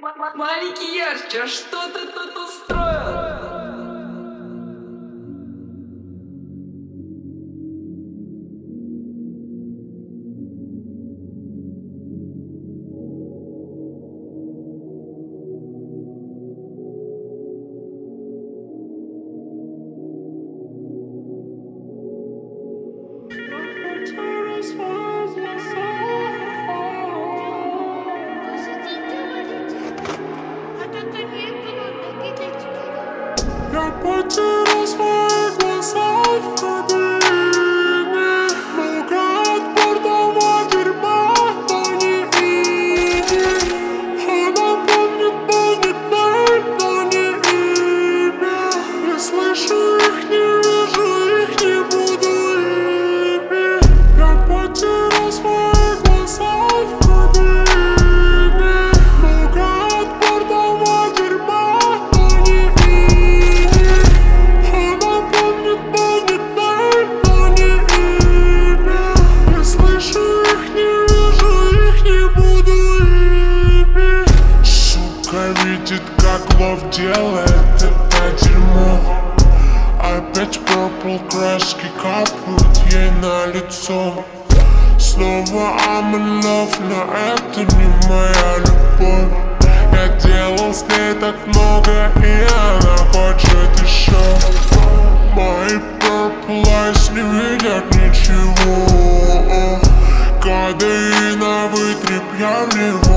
Маленький ярче, что ты тут устроил? Я потерял свои глаза в кабине. Много отборного дерьма, но не имя. Она помнит никнейм, но не имя. Не слышу их, не вижу их, не буду ими. Я потерял свои глаза в кабине. Много отборного дерьма, но не имя. Она помнит мой никнейм, но не имя. Не слышу их, не вижу их, не буду ими. Сука видит, как лов делает это дерьмо. Опять purple краски капают ей на лицо. Снова I'm in love, но это не моя любовь. Я делал с ней так много, и она хочет еще. Мои purple eyes не видят ничего. Кодеиновый трип, я в него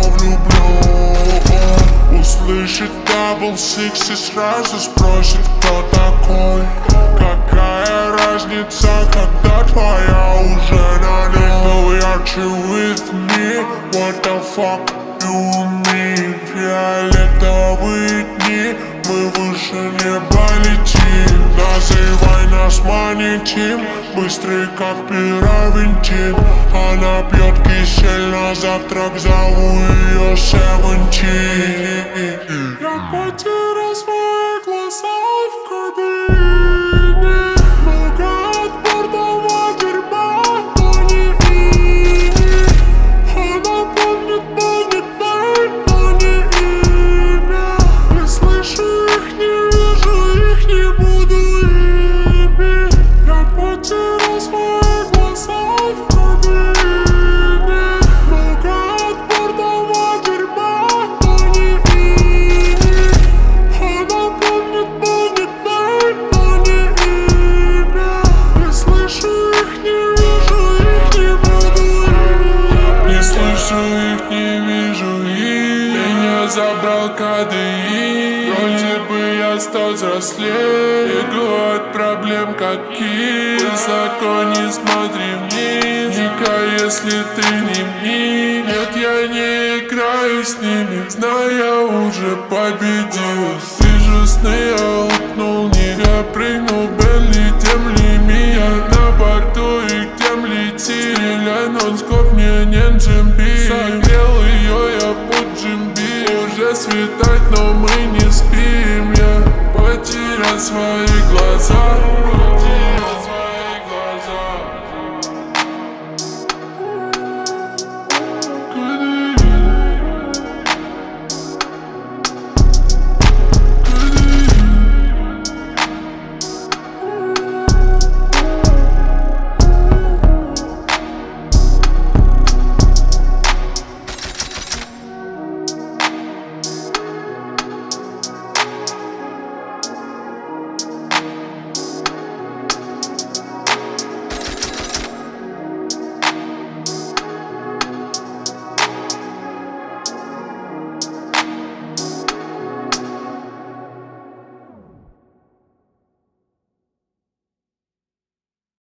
влюблен. Услышит double six и сразу спросит, кто такой. Какая разница, когда твоя уже на ней? Ярче with me, what the fuck you mean? Фиолетовые дни, мы выше неба летим. Называй нас Money Team, быстрый как пиравентин. Она пьет кисель на завтрак, зову ее Seventeen. Я потерял свои глаза в кабине. Много отборного дерьма, но не имя. Она помнит мой никнейм, но не имя. Не слышу их, не вижу их, не буду ими. Я потерял свои глаза в кабине. Много отборного дерьма, но не имя. Она помнит мой никнейм, но не имя. Не слышу их, не вижу их, не буду ими. Не слышу их, не вижу их. Меня забрал кодеин. Вроде бы я стал взрослее. Бегу от проблем каких. Высоко не смотри вниз, Ника, если ты не мне. Нет, я не играю с ними, знаю, я уже победил. Вижу сны, я утнул, я прыгнул, Бенли, тем лими. Я на борту и тем лети. Стреляй нон-стоп, мне нет джимби. Согрел ее, я под джимби. Уже светать, но мы не спим. Я потерял свои глаза.